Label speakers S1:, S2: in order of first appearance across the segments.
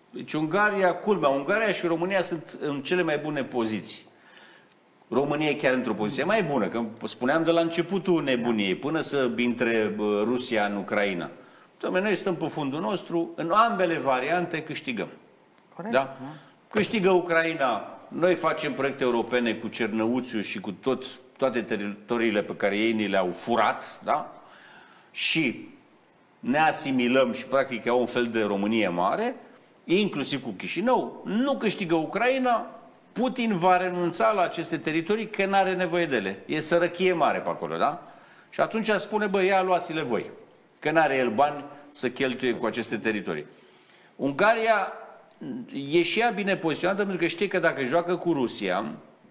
S1: Deci Ungaria, culmea, Ungaria și România sunt în cele mai bune poziții. România e chiar într-o poziție mai bună, că spuneam de la începutul nebuniei, până să intre Rusia în Ucraina. Dom'le, noi stăm pe fundul nostru, în ambele variante câștigăm.
S2: Corect,
S1: da? Câștigă Ucraina, noi facem proiecte europene cu Cernăuțiu și cu toate teritoriile pe care ei ni le-au furat, da? Și ne asimilăm și practic au un fel de Românie mare, inclusiv cu Chișinău. Nu câștigă Ucraina, Putin va renunța la aceste teritorii că n-are nevoie de ele. E sărăchie mare pe acolo, da? Și atunci spune, bă, ia luați-le voi, că n-are el bani să cheltuie cu aceste teritorii. Ungaria e și ea bine poziționată pentru că știe că dacă joacă cu Rusia,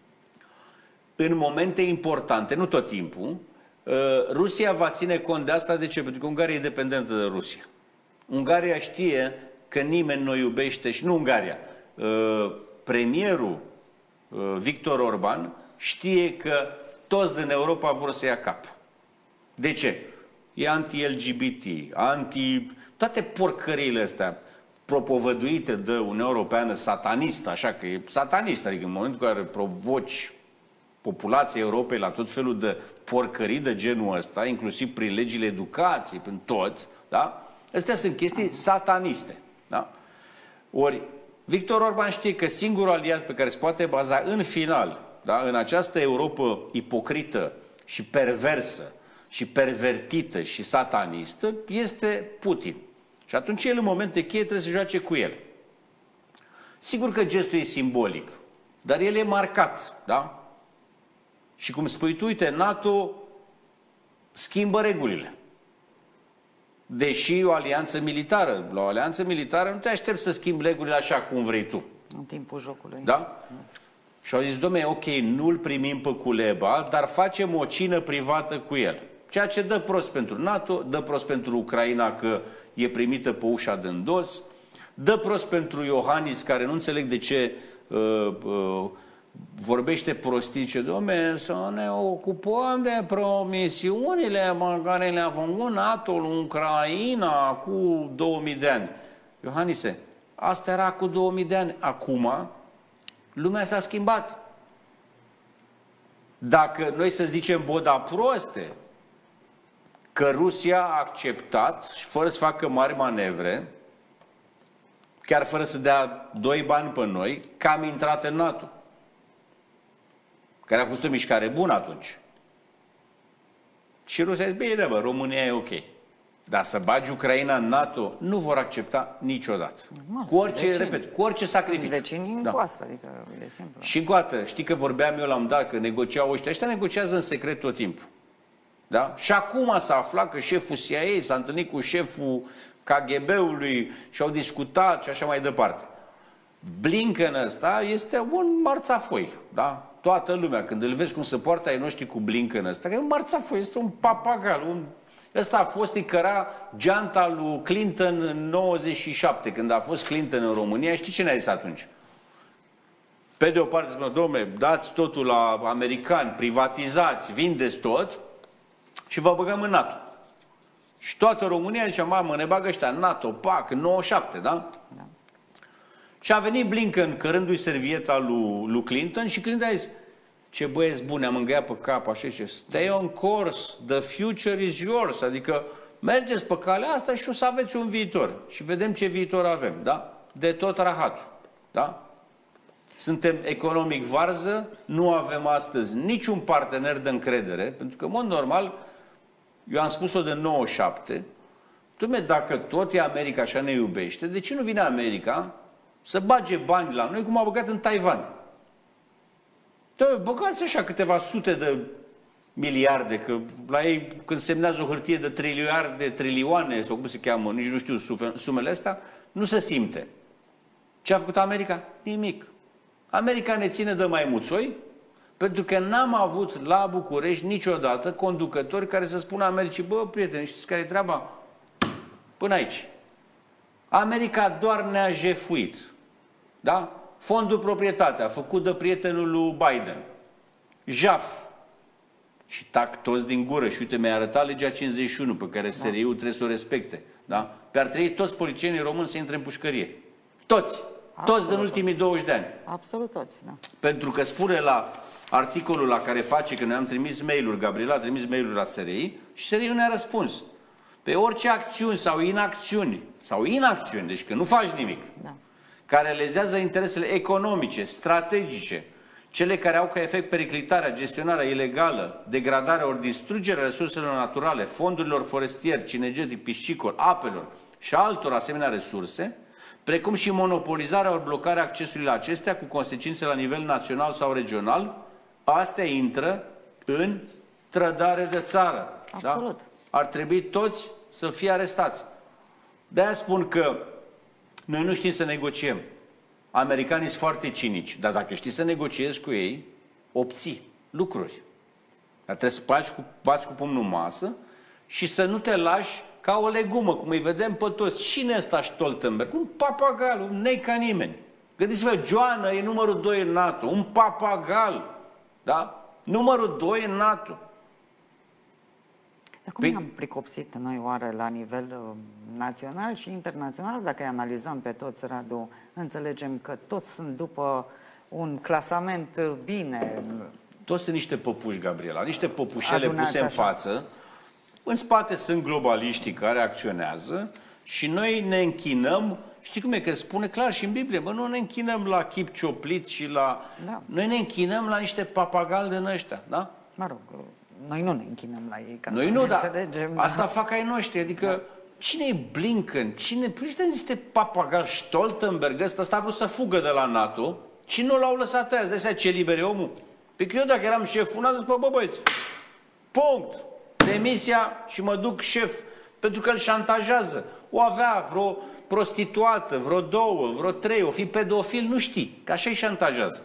S1: în momente importante, nu tot timpul, Rusia va ține cont de asta. De ce? Pentru că Ungaria e dependentă de Rusia. Ungaria știe că nimeni nu o iubește, și nu Ungaria. Premierul Victor Orban știe că toți din Europa vor să ia cap. De ce? E anti-LGBT, toate porcăriile astea propovăduite de Uniunea Europeană satanistă, așa că e satanistă, adică în momentul în care provoci populația Europei la tot felul de porcării de genul ăsta, inclusiv prin legile educației, prin tot, da? Astea sunt chestii sataniste, da? Ori Victor Orban știe că singurul aliat pe care se poate baza în final, da, în această Europă ipocrită și perversă și pervertită și satanistă, este Putin. Și atunci el în momente cheie trebuie să joace cu el. Sigur că gestul e simbolic, dar el e marcat, da? Și cum spui tu, uite, NATO schimbă regulile. Deși o alianță militară, la o alianță militară nu te aștepți să schimbi regulile așa cum vrei tu.
S2: În timpul jocului.
S1: Da? Și au zis, dom'le, ok, nu-l primim pe Culeba, dar facem o cină privată cu el. Ceea ce dă prost pentru NATO, dă prost pentru Ucraina că e primită pe ușa de îndos, dă prost pentru Iohannis, care nu înțeleg de ce vorbește prostii, ce, dom'le, să ne ocupăm de promisiunile pe care le-a făcut NATO în Ucraina cu 2000 de ani. Iohannise, asta era cu 2000 de ani. Acum, lumea s-a schimbat. Dacă noi să zicem boda proste, că Rusia a acceptat, fără să facă mari manevre, chiar fără să dea doi bani pe noi, că am intrat în NATO. Care a fost o mișcare bună atunci. Și Rusia a zis, bine, bă, România e ok. Dar să bagi Ucraina în NATO, nu vor accepta niciodată. Cu orice, repet, cu orice sacrificiu.
S2: Vecinii în coastă, adică e simplu.
S1: Și încă o dată, știi că vorbeam eu la un dat, că negociau ăștia negociază în secret tot timpul. Da? Și acum s-a aflat că șeful CIA s-a întâlnit cu șeful KGB-ului și au discutat și așa mai departe. Blinken ăsta este un marțafoi, da? Toată lumea, când îl vezi cum se poartă ai noștri cu Blinken ăsta, că e un marțafoi, este un papagal. Ăsta a fost, îi căra geanta lui Clinton în 97, când a fost Clinton în România. Știi ce ne-a zis atunci? Pe de o parte, spune, dom'le, dați totul la americani, privatizați, vindeți tot și vă băgăm în NATO. Și toată România zicea, mamă, ne bagă ăștia în NATO, pac, în 97, da? Da. Și a venit Blinken cărându-i servieta lui Clinton și Clinton a zis, ce băieți buni, am îngăiat pe cap, așa și stay on course, the future is yours, adică mergeți pe calea asta și o să aveți un viitor. Și vedem ce viitor avem, da? De tot rahatul, da? Suntem economic varză, nu avem astăzi niciun partener de încredere, pentru că, în mod normal, eu am spus-o de 97, dacă tot e America așa ne iubește, de ce nu vine America să bage bani la noi cum a băgat în Taiwan? Băgați așa câteva sute de miliarde, că la ei când semnează o hârtie de trilioane, sau cum se cheamă, nici nu știu sumele astea, nu se simte. Ce a făcut America? Nimic. America ne ține de maimuțoi, pentru că n-am avut la București niciodată conducători care să spună Americii, bă, prieteni, știți care e treaba? Până aici. America doar ne-a jefuit. Da? Fondul proprietate a făcut de prietenul lui Biden. JAF. Și tac toți din gură. Și uite, mi-a arătat legea 51 pe care SRI-ul trebuie să o respecte. Da? Pe ar trebui toți politicienii români să intre în pușcărie. Toți. Toți din ultimii 20 de ani.
S2: Absolut toți, da.
S1: Pentru că spune la articolul la care face, că noi am trimis mail-uri, Gabriela a trimis mail-uri la SRI și SRI nu ne-a răspuns. Pe orice acțiuni sau inacțiuni, deci că nu faci nimic,
S2: Da.
S1: care lezează interesele economice, strategice, cele care au ca efect periclitarea, gestionarea ilegală, degradarea ori distrugerea resurselor naturale, fondurilor forestier, cinegetic, piscicol, apelor și altor asemenea resurse, precum și monopolizarea ori blocarea accesului la acestea cu consecințe la nivel național sau regional, astea intră în trădare de țară.
S2: Absolut.
S1: Da? Ar trebui toți să fie arestați. De-aia spun că noi nu știm să negociem. Americanii sunt foarte cinici, dar dacă știi să negociezi cu ei, obții lucruri. Dar trebuie să bați cu pumnul în masă și să nu te lași ca o legumă, cum îi vedem pe toți. Cine ăsta Stoltenberg? Un papagal, un nei ca nimeni. Gândiți-vă, Joană e numărul 2 în NATO, un papagal. Da? Numărul 2 în NATO.
S2: Dar cum ne-am pricopsit noi oare la nivel național și internațional? Dacă îi analizăm pe toți, Radu, înțelegem că toți sunt după un clasament bine.
S1: Toți sunt niște păpuși, Gabriela, niște păpușele
S2: Adunați
S1: puse în
S2: așa.
S1: față. În spate sunt globaliștii care acționează și noi ne închinăm. Știi cum e? Că spune clar și în Biblie, nu ne închinăm la chip cioplit și la...
S2: Da.
S1: Noi ne închinăm la niște papagali din ăștia, da?
S2: Mă rog, noi nu ne închinăm la ei, ca
S1: Noi
S2: să
S1: nu,
S2: ne
S1: dar
S2: înțelegem.
S1: asta fac ai noștri, adică cine e Blinken? Cine? Păi ăștia niște papagali, Stoltenberg, ăsta a vrut să fugă de la NATO și nu l-au lăsat aia. Îți dai seama ce liber e omul? Pe că eu dacă eram șeful, n-am zis, bă băieți, punct, demisia și mă duc șef, pentru că îl șantajează. O avea vreo prostituată, vreo 2, vreo 3, o fi pedofil, nu știi, că așa îi șantajează.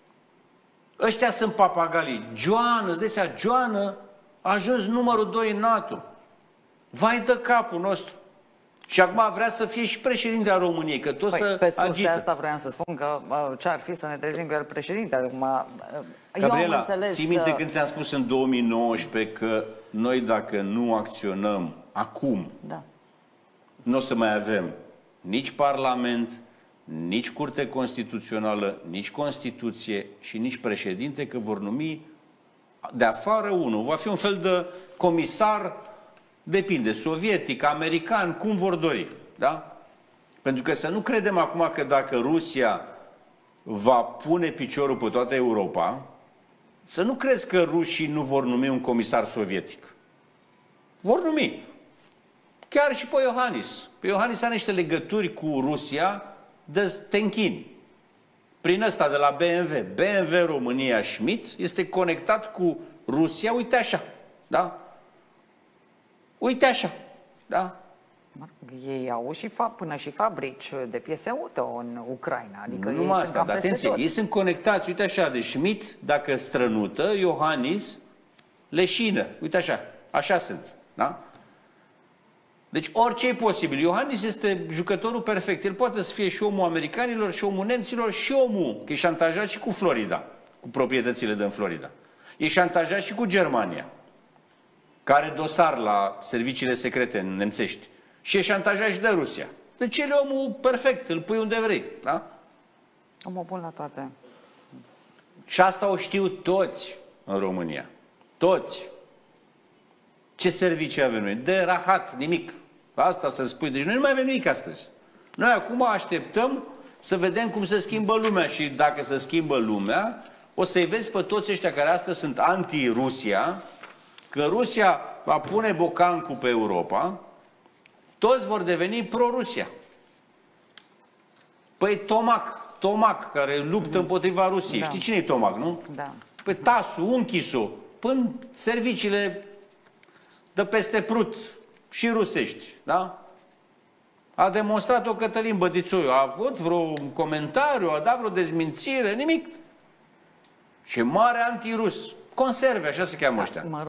S1: Ăștia sunt papagalii. Joană, îți dai seama, Joană a ajuns numărul 2 în NATO. Vai de capul nostru. Și acum vrea să fie și președinte al României, că tot să
S2: pe sursa
S1: agită.
S2: asta vreau să spun că ce ar fi să ne trezim cu el președinte. Acum,
S1: Gabriela,
S2: eu am înțeles,
S1: ții minte când ți-am spus în 2019 că noi dacă nu acționăm acum,
S2: Da.
S1: nu o să mai avem nici Parlament, nici Curte Constituțională, nici Constituție și nici președinte, că vor numi de afară unul. Va fi un fel de comisar, depinde, sovietic, american, cum vor dori. Da? Pentru că să nu credem acum că dacă Rusia va pune piciorul pe toată Europa, să nu crezi că rușii nu vor numi un comisar sovietic. Vor numi. Chiar și pe Iohannis. Pe Iohannis are niște legături cu Rusia de te închini. Prin ăsta de la BMW. BMW România Schmidt este conectat cu Rusia, uite așa. Da? Uite așa. Da?
S2: Ei au și până și fabrici de piese auto în Ucraina. Adică
S1: nu
S2: ei
S1: numai
S2: sunt
S1: asta,
S2: cam
S1: dar
S2: peste
S1: atenție,
S2: tot.
S1: ei sunt conectați, uite așa, de Schmidt, dacă strănută, Iohannis, leșină. Uite așa, așa sunt. Da? Deci orice e posibil. Iohannis este jucătorul perfect. El poate să fie și omul americanilor, și omul nemților, și omul, că e șantajat și cu Florida, cu proprietățile din Florida. E șantajat și cu Germania, care are dosar la serviciile secrete nemțești. Și e șantajat și de Rusia. Deci el e omul perfect, îl pui unde vrei. Da?
S2: Omul bun la toate.
S1: Și asta o știu toți în România. Toți. Ce servicii avem noi? De rahat, nimic. Asta să spui. Deci noi nu mai avem nimic astăzi. Noi acum așteptăm să vedem cum se schimbă lumea și dacă se schimbă lumea, o să-i vezi pe toți ăștia care astăzi sunt anti-Rusia, că Rusia va pune bocancul pe Europa, toți vor deveni pro-Rusia. Păi Tomac, care luptă împotriva Rusiei.
S2: Da.
S1: Știi cine e Tomac, nu?
S2: Da.
S1: Păi Tasu, Unchisu, până serviciile de peste Prut și rusești, da? A demonstrat-o Cătălin Bădițoiu. A avut vreo comentariu, a dat vreo dezmințire, nimic. Și mare antirus. Conserve, așa se cheamă ăștia.